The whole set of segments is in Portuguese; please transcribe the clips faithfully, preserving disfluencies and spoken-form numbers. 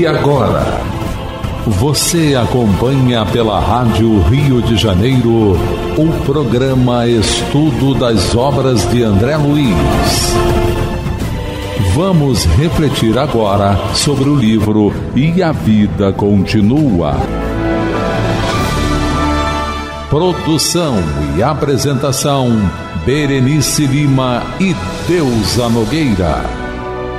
E agora, você acompanha pela Rádio Rio de Janeiro o programa Estudo das Obras de André Luiz. Vamos refletir agora sobre o livro E a Vida Continua. Produção e apresentação, Berenice Lima e Deusa Nogueira.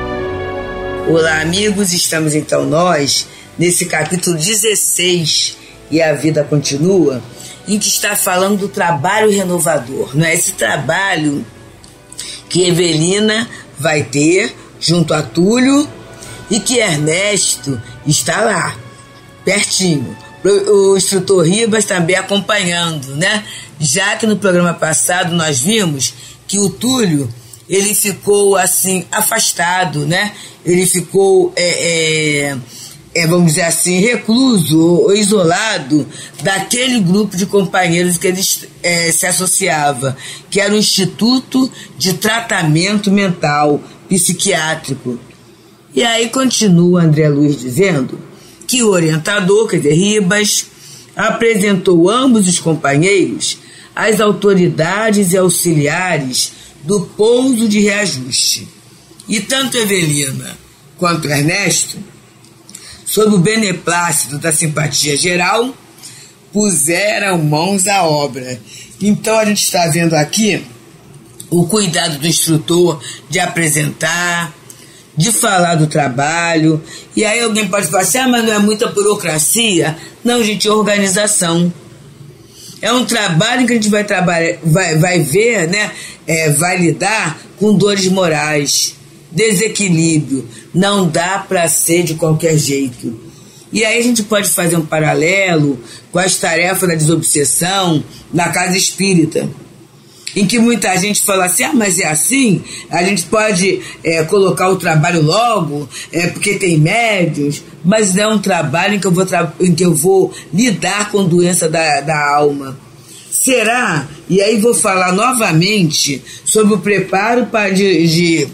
Olá, amigos, estamos então nós nesse capítulo dezesseis, E a Vida Continua, em que está falando do trabalho renovador, não é? Esse trabalho que Evelina vai ter junto a Túlio e que Ernesto está lá, pertinho. O instrutor Ribas também acompanhando, né? Já que no programa passado nós vimos que o Túlio, ele ficou assim, afastado, né? Ele ficou, é, é, é, vamos dizer assim, recluso ou isolado daquele grupo de companheiros que ele é, se associava, que era o Instituto de Tratamento Mental Psiquiátrico. E aí continua André Luiz dizendo que o orientador, quer dizer, Ribas, apresentou ambos os companheiros às autoridades e auxiliares do pouso de reajuste. E tanto Evelina quanto Ernesto, sob o beneplácito da simpatia geral, puseram mãos à obra. Então a gente está vendo aqui o cuidado do instrutor de apresentar, de falar do trabalho. E aí alguém pode falar assim, ah, mas não é muita burocracia? Não, gente, é organização. É um trabalho em que a gente vai, trabalhar, vai, vai ver, né, é, vai lidar com dores morais, desequilíbrio. Não dá para ser de qualquer jeito. E aí a gente pode fazer um paralelo com as tarefas da desobsessão na casa espírita, em que muita gente fala assim, ah, mas é assim, a gente pode é, colocar o trabalho logo, é, porque tem médios, mas não é um trabalho em que eu vou, tra- em que eu vou lidar com doença da, da alma. Será? E aí vou falar novamente sobre o preparo pra, de, de,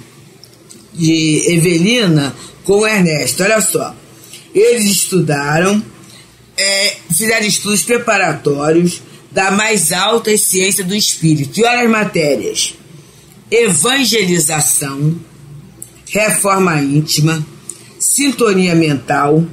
de Evelina com o Ernesto. Olha só, eles estudaram, é, fizeram estudos preparatórios da mais alta ciência do espírito. E olha as matérias: evangelização, reforma íntima, sintonia mental,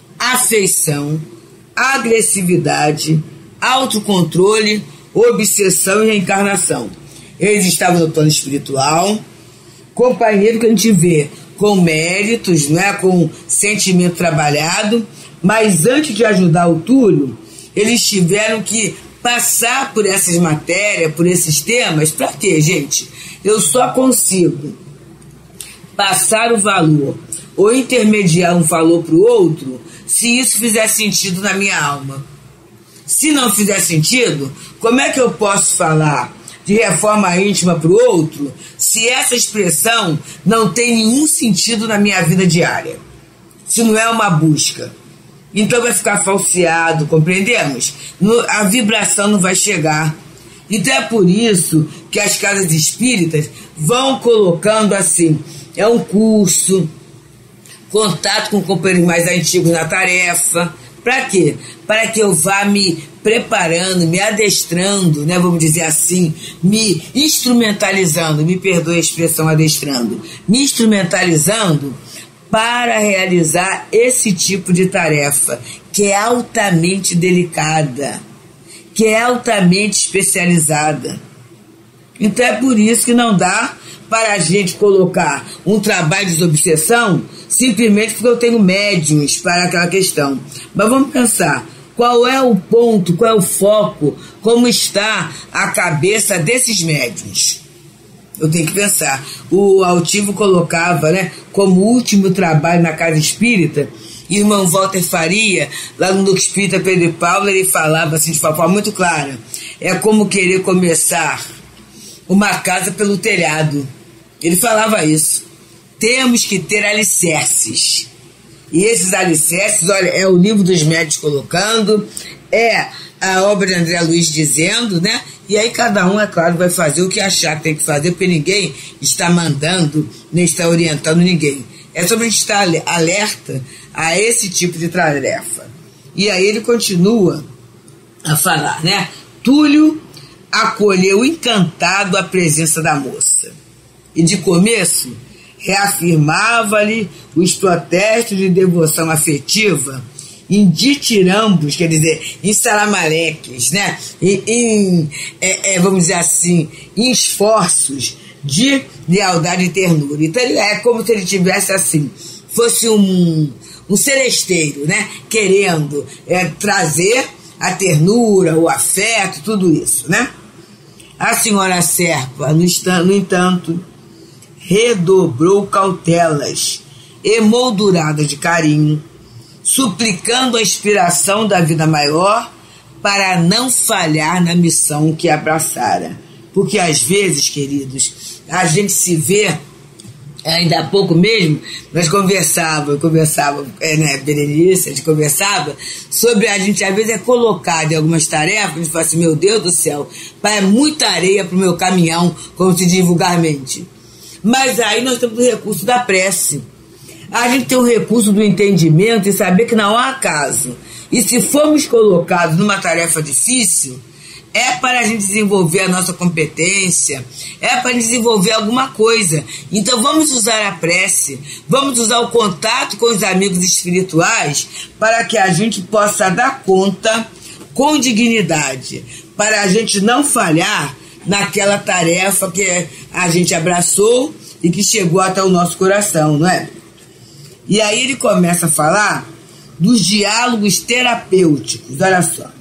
afeição, agressividade, autocontrole, obsessão e reencarnação. Eles estavam no plano espiritual, companheiro que a gente vê com méritos, né, com sentimento trabalhado, mas antes de ajudar o Túlio, eles tiveram que passar por essas matérias, por esses temas. Para quê, gente? Eu só consigo passar o valor ou intermediar um valor para o outro se isso fizer sentido na minha alma. Se não fizer sentido, como é que eu posso falar de reforma íntima para o outro se essa expressão não tem nenhum sentido na minha vida diária? Se não é uma busca. Então vai ficar falseado, compreendemos? No, a vibração não vai chegar. Então é por isso que as casas espíritas vão colocando assim, é um curso, contato com companheiros mais antigos na tarefa. Para quê? Para que eu vá me preparando, me adestrando, né, vamos dizer assim, me instrumentalizando, me perdoe a expressão adestrando, me instrumentalizando para realizar esse tipo de tarefa, que é altamente delicada, que é altamente especializada. Então é por isso que não dá para a gente colocar um trabalho de desobsessão simplesmente porque eu tenho médiums para aquela questão. Mas vamos pensar, qual é o ponto, qual é o foco, como está a cabeça desses médiums? Eu tenho que pensar. O Altivo colocava, né, como último trabalho na casa espírita, e o irmão Walter Faria, lá no Núcleo Espírita Pedro e Paulo, ele falava assim de forma muito clara, é como querer começar uma casa pelo telhado. Ele falava isso. Temos que ter alicerces. E esses alicerces, olha, é o livro dos médios colocando, é a obra de André Luiz dizendo, né? E aí cada um, é claro, vai fazer o que achar que tem que fazer, porque ninguém está mandando, nem está orientando ninguém. É sobre a gente estar alerta a esse tipo de tarefa. E aí ele continua a falar, né? Túlio acolheu encantado a presença da moça. E de começo reafirmava-lhe os protestos de devoção afetiva em ditirambos, quer dizer, em salamaleques, né? em, em é, é, vamos dizer assim, em esforços de lealdade e ternura. Então é como se ele tivesse assim, fosse um, um celesteiro, né? Querendo é, trazer a ternura, o afeto, tudo isso, né? A senhora Serpa, no, no entanto, redobrou cautelas, emoldurada de carinho, suplicando a inspiração da vida maior para não falhar na missão que abraçara. Porque às vezes, queridos, a gente se vê, ainda há pouco mesmo, nós conversávamos, eu conversava, é, né, Berenice, a gente conversava sobre a gente, às vezes, é colocado em algumas tarefas, a gente fala assim, meu Deus do céu, pai, é muita areia para o meu caminhão, como se diz vulgarmente. Mas aí nós temos o recurso da prece. A gente tem o recurso do entendimento e saber que não há acaso. E se formos colocados numa tarefa difícil, é para a gente desenvolver a nossa competência, é para a gente desenvolver alguma coisa. Então vamos usar a prece, vamos usar o contato com os amigos espirituais para que a gente possa dar conta com dignidade, para a gente não falhar naquela tarefa que a gente abraçou e que chegou até o nosso coração, não é? E aí ele começa a falar dos diálogos terapêuticos, olha só.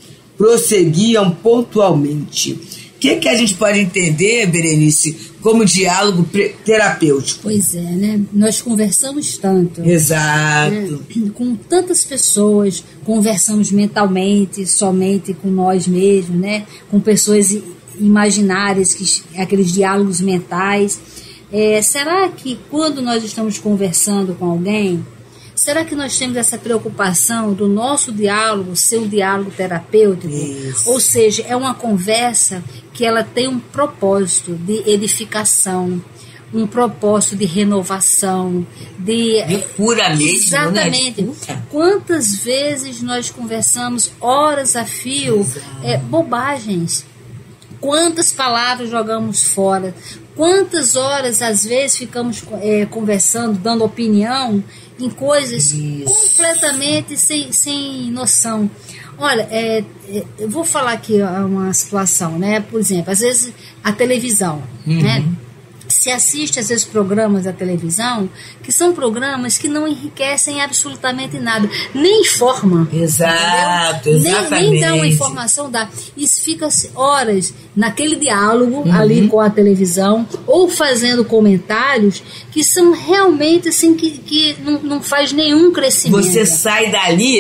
Prosseguiam pontualmente. O que, que a gente pode entender, Berenice, como diálogo terapêutico? Pois é, né? Nós conversamos tanto. Exato. Né? Com tantas pessoas, conversamos mentalmente, somente com nós mesmos, né? Com pessoas imaginárias, que, aqueles diálogos mentais. É, será que quando nós estamos conversando com alguém, será que nós temos essa preocupação do nosso diálogo ser um diálogo terapêutico? Isso. Ou seja, é uma conversa que ela tem um propósito de edificação, um propósito de renovação, de, de cura mesmo, exatamente. Né? Quantas vezes nós conversamos horas a fio, é, bobagens? Quantas palavras jogamos fora? Quantas horas, às vezes, ficamos é, conversando, dando opinião em coisas Isso. completamente sem, sem noção. Olha, é, é, eu vou falar aqui uma situação, né? Por exemplo, às vezes a televisão, uhum. né? Se assiste, às vezes, programas da televisão que são programas que não enriquecem absolutamente nada, nem informam. Exato, exatamente. Nem, nem dão informação, dá. Isso fica horas naquele diálogo uhum. ali com a televisão, ou fazendo comentários que são realmente assim, que, que não, não faz nenhum crescimento. Você sai dali...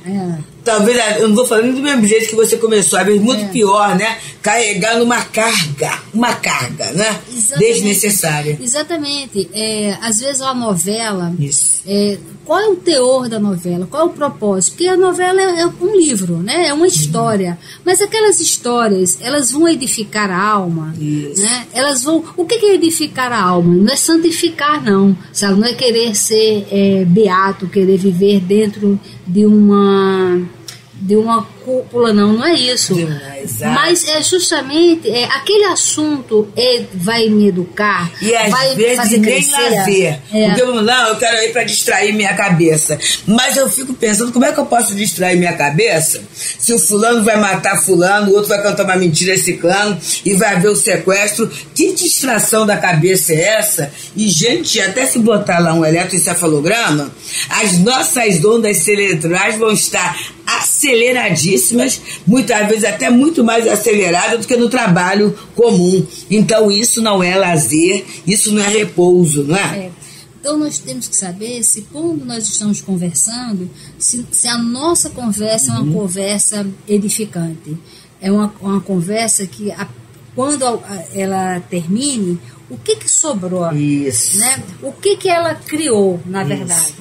É. Talvez, eu não vou falando do mesmo jeito que você começou, às vezes muito é. pior, né? Carregando uma carga, uma carga, né? Exatamente. Desnecessária. Exatamente. É, às vezes a novela, Isso. É, qual é o teor da novela? Qual é o propósito? Porque a novela é, é um livro, né? É uma história. Uhum. Mas aquelas histórias, elas vão edificar a alma, Isso. né? Elas vão... O que é edificar a alma? Não é santificar, não, sabe? Não é querer ser é, beato, querer viver dentro de uma... de uma cúpula, não, não é isso. Demais, mas é justamente é, aquele assunto é, vai me educar, e às vai vezes fazer nem crescer. lazer. É. Porque eu, não, eu quero ir para distrair minha cabeça. Mas eu fico pensando, como é que eu posso distrair minha cabeça se o fulano vai matar fulano, o outro vai cantar uma mentira a ciclano e vai haver o sequestro? Que distração da cabeça é essa? E, gente, até se botar lá um eletroencefalograma, as nossas ondas cerebrais vão estar aceleradíssimas, muitas vezes até muito mais aceleradas do que no trabalho comum. Então isso não é lazer, isso não é repouso, não é? É. Então nós temos que saber se quando nós estamos conversando, se, se a nossa conversa uhum. é uma conversa edificante, é uma, uma conversa que a, quando a, ela termine, o que que sobrou? Isso. Né? O que que ela criou, na verdade?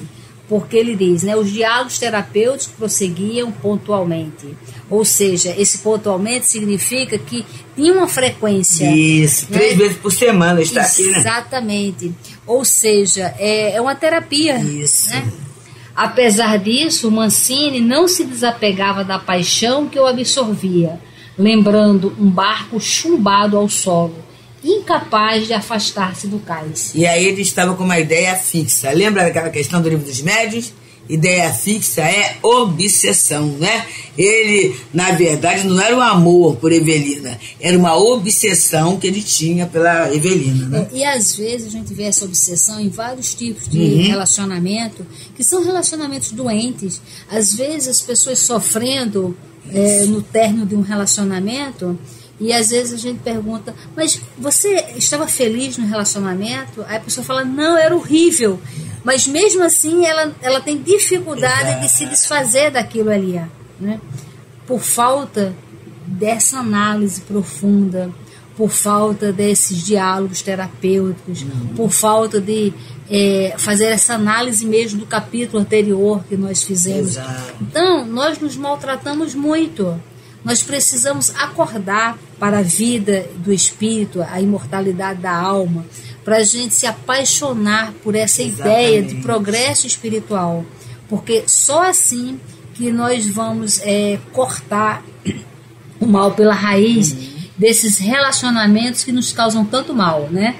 porque ele diz, né, os diálogos terapêuticos prosseguiam pontualmente. Ou seja, esse pontualmente significa que tinha uma frequência. Isso, né? três vezes por semana está aqui, né? Exatamente. Ou seja, é, é uma terapia. Isso. Né? Apesar disso, Mancini não se desapegava da paixão que o absorvia, lembrando um barco chumbado ao solo, incapaz de afastar-se do cais. E aí ele estava com uma ideia fixa. Lembra daquela questão do Livro dos Médiuns? Ideia fixa é obsessão, né? Ele, na verdade, não era um amor por Evelina, era uma obsessão que ele tinha pela Evelina, né? E, e às vezes a gente vê essa obsessão em vários tipos de uhum. relacionamento, que são relacionamentos doentes. Às vezes as pessoas sofrendo é, no término de um relacionamento. E às vezes a gente pergunta, mas você estava feliz no relacionamento? Aí a pessoa fala, não, era horrível. Mas mesmo assim ela, ela tem dificuldade Exato. de se desfazer daquilo ali, né? Por falta dessa análise profunda, por falta desses diálogos terapêuticos, uhum. por falta de é, fazer essa análise mesmo do capítulo anterior que nós fizemos. Exato. Então, nós nos maltratamos muito. Nós precisamos acordar para a vida do espírito, a imortalidade da alma, para a gente se apaixonar por essa Exatamente. ideia de progresso espiritual. Porque só assim que nós vamos é, cortar o mal pela raiz uhum. desses relacionamentos que nos causam tanto mal, né?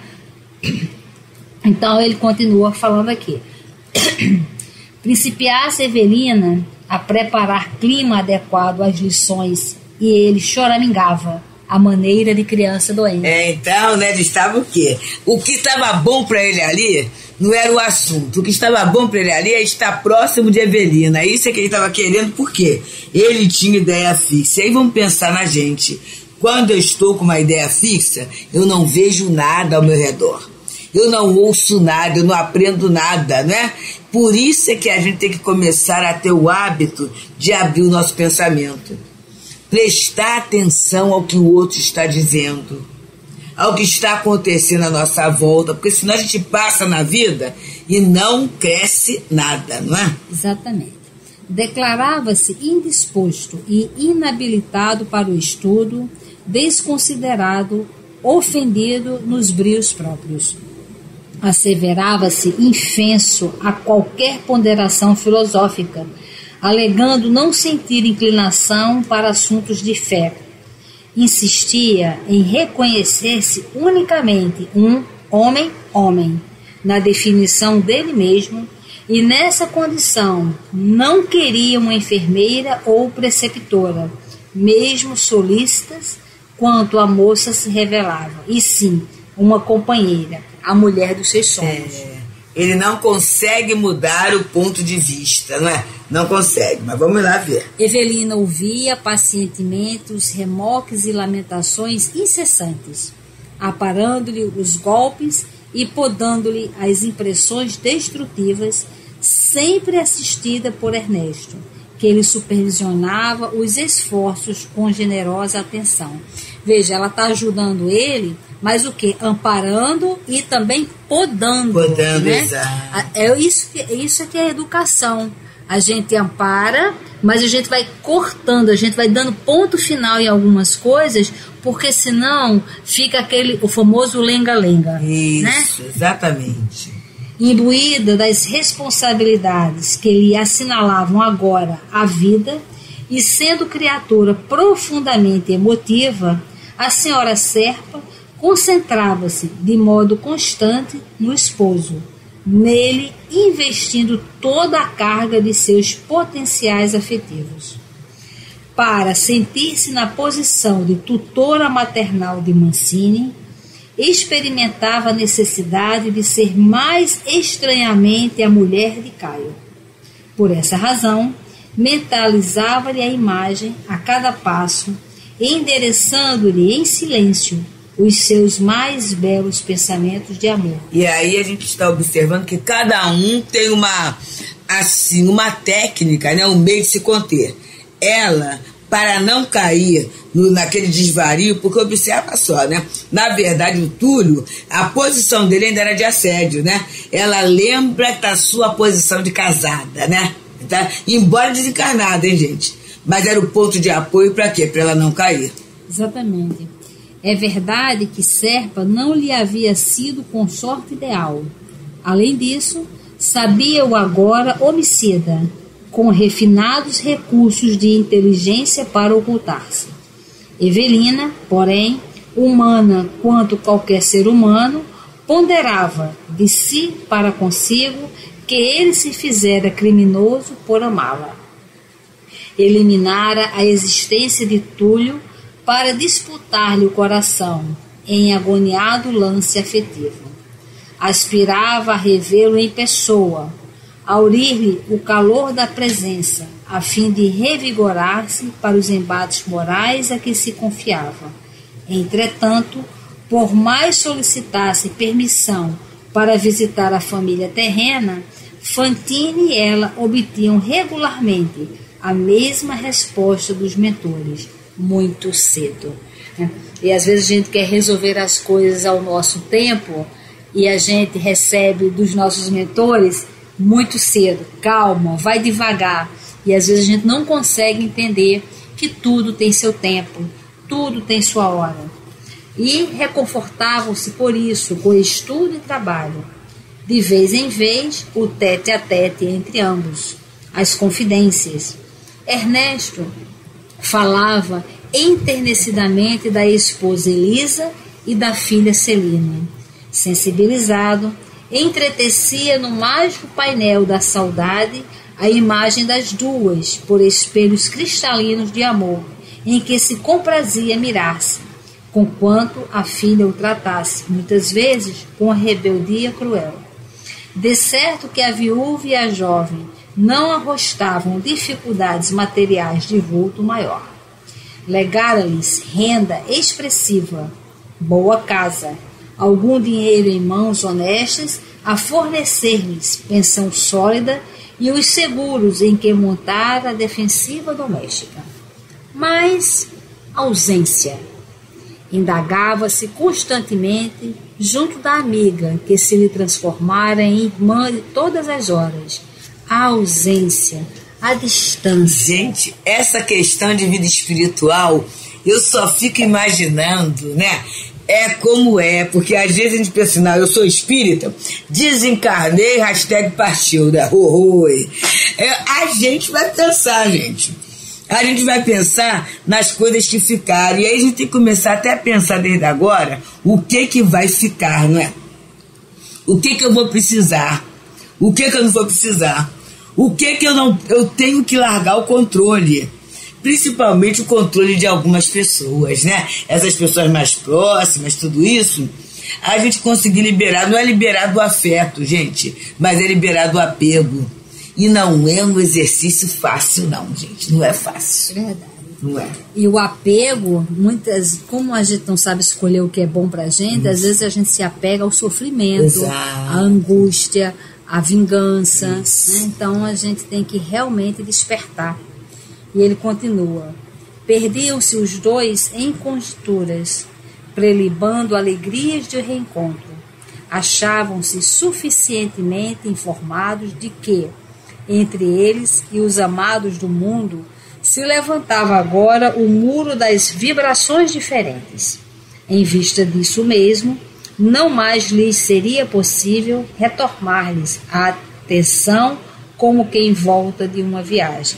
Então ele continua falando aqui. Principiasse Evelina a preparar clima adequado às lições e ele choramingava a maneira de criança doente. É, então, né, estava o quê? O que estava bom para ele ali não era o assunto. O que estava bom para ele ali é estar próximo de Evelina. Isso é que ele estava querendo, por quê? Ele tinha ideia fixa. E aí vamos pensar na gente. Quando eu estou com uma ideia fixa, eu não vejo nada ao meu redor. Eu não ouço nada, eu não aprendo nada, né? Por isso é que a gente tem que começar a ter o hábito de abrir o nosso pensamento. Prestar atenção ao que o outro está dizendo, ao que está acontecendo à nossa volta, porque senão a gente passa na vida e não cresce nada, não é? Exatamente. Declarava-se indisposto e inabilitado para o estudo, desconsiderado, ofendido nos brios próprios. Asseverava-se infenso a qualquer ponderação filosófica, alegando não sentir inclinação para assuntos de fé. Insistia em reconhecer-se unicamente um homem-homem, na definição dele mesmo, e nessa condição não queria uma enfermeira ou preceptora, mesmo solícitas quanto a moça se revelava, e sim, uma companheira, a mulher dos seus sonhos. É, ele não consegue mudar o ponto de vista, não é? Não consegue, mas vamos lá ver. Evelina ouvia pacientemente os remoques e lamentações incessantes, aparando-lhe os golpes e podando-lhe as impressões destrutivas, sempre assistida por Ernesto, que ele supervisionava os esforços com generosa atenção. Veja, ela está ajudando ele, mas o que? Amparando e também podando. Podando, né? exato. É isso, isso é que é educação. A gente ampara, mas a gente vai cortando, a gente vai dando ponto final em algumas coisas, porque senão fica aquele, o famoso lenga-lenga. Isso, né? Exatamente. Imbuída das responsabilidades que lhe assinalavam agora a vida, e sendo criatura profundamente emotiva, a senhora Serpa concentrava-se de modo constante no esposo, nele investindo toda a carga de seus potenciais afetivos. Para sentir-se na posição de tutora maternal de Mancini, experimentava a necessidade de ser mais estranhamente a mulher de Caio. Por essa razão, mentalizava-lhe a imagem a cada passo, endereçando-lhe em silêncio os seus mais belos pensamentos de amor. E aí a gente está observando que cada um tem uma, assim, uma técnica, né, um meio de se conter. Ela para não cair no, naquele desvario, porque observa só, né? Na verdade, o Túlio, a posição dele ainda era de assédio, né? Ela lembra da sua posição de casada, né? Tá? Embora desencarnada, hein, gente? Mas era o ponto de apoio para quê? Para ela não cair. Exatamente. É verdade que Serpa não lhe havia sido consorte ideal. Além disso, sabia-o agora homicida, com refinados recursos de inteligência para ocultar-se. Evelina, porém, humana quanto qualquer ser humano, ponderava de si para consigo que ele se fizera criminoso por amá-la. Eliminara a existência de Túlio para disputar-lhe o coração em agoniado lance afetivo. Aspirava a revê-lo em pessoa, aurir-lhe o calor da presença, a fim de revigorar-se para os embates morais a que se confiava. Entretanto, por mais solicitasse permissão para visitar a família terrena, Fantine e ela obtinham regularmente a mesma resposta dos mentores: muito cedo. E às vezes a gente quer resolver as coisas ao nosso tempo e a gente recebe dos nossos mentores muito cedo, calma, vai devagar. E às vezes a gente não consegue entender que tudo tem seu tempo, tudo tem sua hora. E reconfortavam-se por isso com estudo e trabalho. De vez em vez, o tete a tete entre ambos, as confidências. Ernesto falava enternecidamente da esposa Elisa e da filha Celina. Sensibilizado, entretecia no mágico painel da saudade a imagem das duas por espelhos cristalinos de amor, em que se comprazia mirar-se, conquanto a filha o tratasse, muitas vezes, com a rebeldia cruel. De certo que a viúva e a jovem não arrostavam dificuldades materiais de vulto maior. Legara-lhes renda expressiva, boa casa, algum dinheiro em mãos honestas a fornecer-lhes pensão sólida e os seguros em que montar a defensiva doméstica. Mas ausência. Indagava-se constantemente junto da amiga que se lhe transformara em irmã de todas as horas. A ausência, a distância. Gente, essa questão de vida espiritual, eu só fico imaginando, né? É como é, porque às vezes a gente pensa, não, eu sou espírita, desencarnei, hashtag partiu, né? Oi. É, a gente vai pensar, gente. A gente vai pensar nas coisas que ficaram. E aí a gente tem que começar até a pensar desde agora o que que vai ficar, não é? O que que eu vou precisar? O que que eu não vou precisar? O que que eu não... Eu tenho que largar o controle. Principalmente o controle de algumas pessoas, né? Essas pessoas mais próximas, tudo isso. A gente conseguir liberar, não é liberar do afeto, gente, mas é liberar do apego. E não é um exercício fácil, não, gente. Não é fácil. Verdade. Não é. E o apego, muitas, como a gente não sabe escolher o que é bom pra gente, isso. Às vezes a gente se apega ao sofrimento, exato, à angústia, à vingança. Né? Então a gente tem que realmente despertar. E ele continua: perdiam-se os dois em conjecturas, prelibando alegrias de reencontro. Achavam-se suficientemente informados de que, entre eles e os amados do mundo, se levantava agora o muro das vibrações diferentes. Em vista disso mesmo, não mais lhes seria possível retomar-lhes a atenção como quem volta de uma viagem.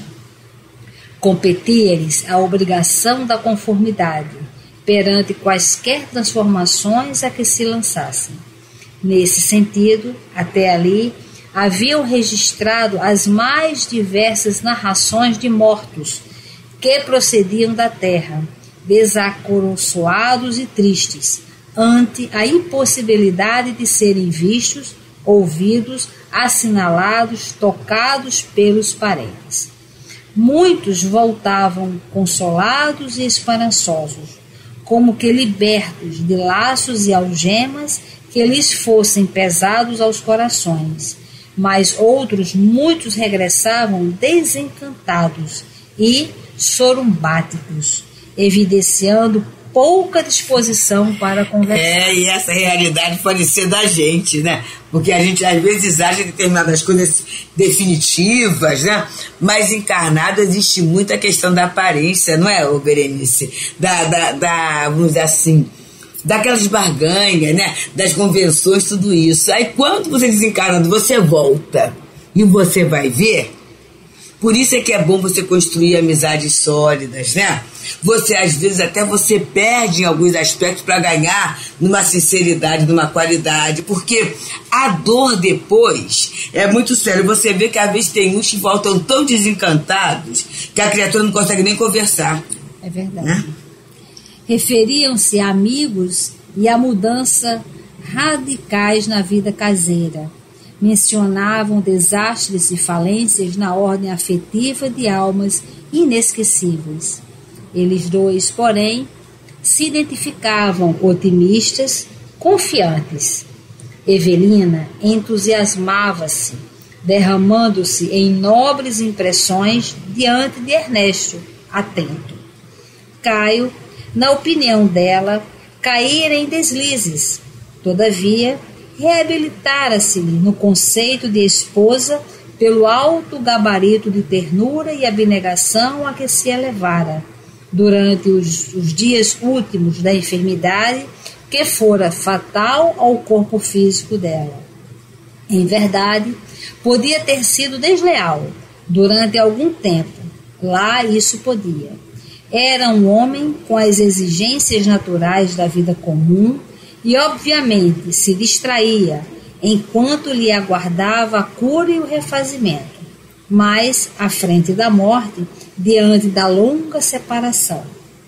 Competia-lhes a obrigação da conformidade perante quaisquer transformações a que se lançassem. Nesse sentido, até ali, haviam registrado as mais diversas narrações de mortos que procediam da terra, desacoroçoados e tristes, ante a impossibilidade de serem vistos, ouvidos, assinalados, tocados pelos parentes. Muitos voltavam consolados e esperançosos, como que libertos de laços e algemas que lhes fossem pesados aos corações, mas outros muitos regressavam desencantados e, sorumbáticos, evidenciando pouca disposição para conversar. É, e essa realidade pode ser da gente, né? Porque a gente às vezes acha determinadas coisas definitivas, né? Mas encarnado existe muita questão da aparência, não é, ô Berenice? Da, da, da, vamos dizer assim, daquelas barganhas, né? Das convenções, tudo isso. Aí quando você desencarna, você volta e você vai ver. Por isso é que é bom você construir amizades sólidas, né? Você, às vezes, até você perde em alguns aspectos para ganhar numa sinceridade, numa qualidade, porque a dor depois é muito sério. Você vê que às vezes tem uns que voltam tão desencantados que a criatura não consegue nem conversar. É verdade. Né? Referiam-se a amigos e a mudança radicais na vida caseira. Mencionavam desastres e falências na ordem afetiva de almas inesquecíveis. Eles dois, porém, se identificavam otimistas, confiantes. Evelina entusiasmava-se, derramando-se em nobres impressões diante de Ernesto, atento. Caio, na opinião dela, caíra em deslizes. Todavia, reabilitara-se-lhe no conceito de esposa pelo alto gabarito de ternura e abnegação a que se elevara durante os, os dias últimos da enfermidade que fora fatal ao corpo físico dela. Em verdade, podia ter sido desleal durante algum tempo. Lá isso podia. Era um homem com as exigências naturais da vida comum e, obviamente, se distraía enquanto lhe aguardava a cura e o refazimento, mas, à frente da morte, diante da longa separação.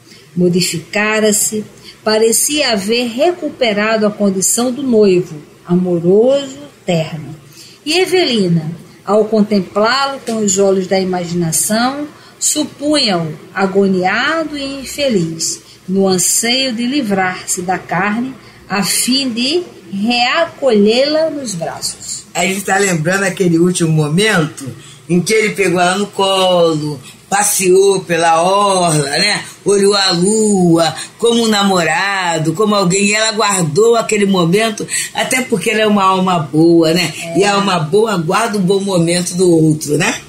Modificara-se, parecia haver recuperado a condição do noivo, amoroso, terno. E Evelina, ao contemplá-lo com os olhos da imaginação, supunha-o agoniado e infeliz, no anseio de livrar-se da carne, a fim de reacolhê-la nos braços. A gente está lembrando aquele último momento em que ele pegou ela no colo, passeou pela orla, né? Olhou a lua, como um namorado, como alguém, e ela guardou aquele momento, até porque ela é uma alma boa, né? É. E a alma boa guarda um bom momento do outro, né?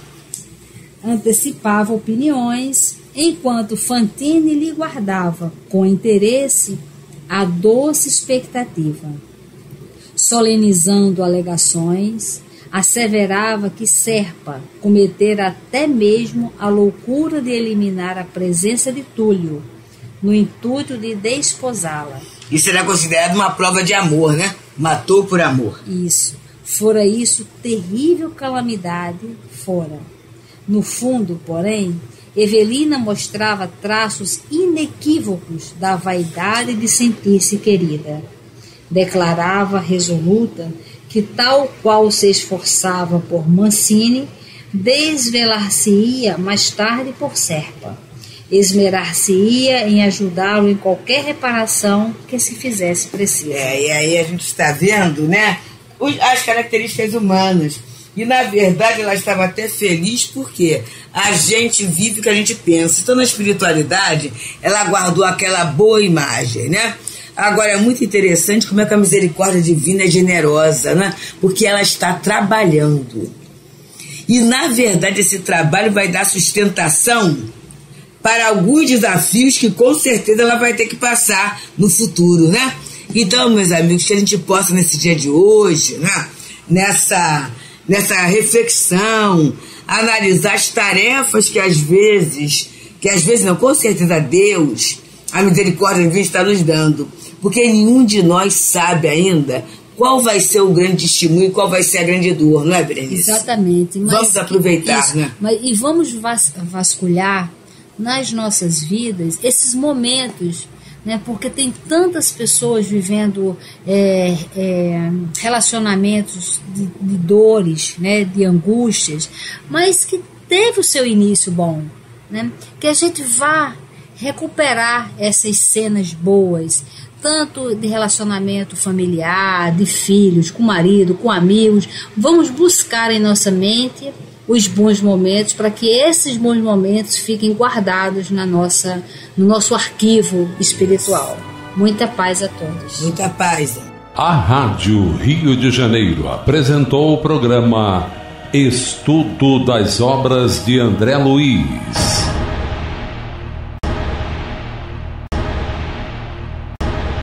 Antecipava opiniões, enquanto Fantine lhe guardava, com interesse, a doce expectativa. Solenizando alegações, asseverava que Serpa cometera até mesmo a loucura de eliminar a presença de Túlio, no intuito de desposá-la. Isso era considerado uma prova de amor, né? Matou por amor. Isso. Fora isso, terrível calamidade, fora. No fundo, porém, Evelina mostrava traços inequívocos da vaidade de sentir-se querida. Declarava resoluta que, tal qual se esforçava por Mancini, desvelar-se-ia mais tarde por Serpa. Esmerar-se-ia em ajudá-lo em qualquer reparação que se fizesse precisa. É, e aí a gente está vendo, né, as características humanas. E, na verdade, ela estava até feliz porque a gente vive o que a gente pensa. Então, na espiritualidade, ela guardou aquela boa imagem, né? Agora, é muito interessante como é que a misericórdia divina é generosa, né? Porque ela está trabalhando. E, na verdade, esse trabalho vai dar sustentação para alguns desafios que, com certeza, ela vai ter que passar no futuro, né? Então, meus amigos, que a gente possa, nesse dia de hoje, né? Nessa... nessa reflexão, analisar as tarefas que às vezes, que às vezes não, com certeza Deus, a misericórdia divina está nos dando, porque nenhum de nós sabe ainda qual vai ser o grande testemunho e qual vai ser a grande dor, não é, Berenice? Exatamente. Mas, vamos aproveitar, isso, né? Mas, e vamos vas, vasculhar nas nossas vidas esses momentos, né, porque tem tantas pessoas vivendo é, é, relacionamentos de, de dores, né, de angústias, mas que teve o seu início bom, né, que a gente vá recuperar essas cenas boas, tanto de relacionamento familiar, de filhos, com marido, com amigos. Vamos buscar em nossa mente os bons momentos, para que esses bons momentos fiquem guardados na nossa, no nosso arquivo espiritual. Muita paz a todos. Muita paz. A Rádio Rio de Janeiro apresentou o programa Estudo das Obras de André Luiz.